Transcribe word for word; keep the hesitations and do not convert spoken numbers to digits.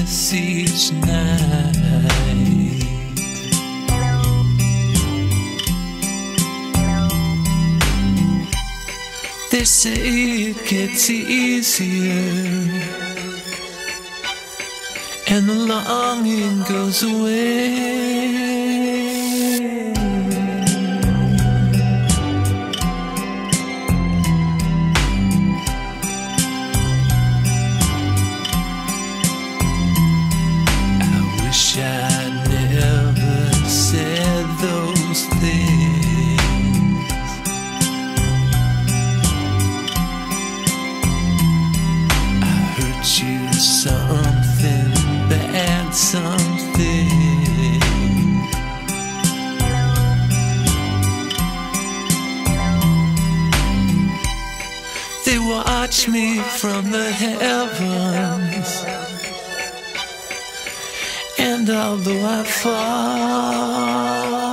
this each night. They say it gets easier and the longing goes away. I wish I'd never said those things. I hurt you something bad, something. They watch me from the heavens, and although I fall,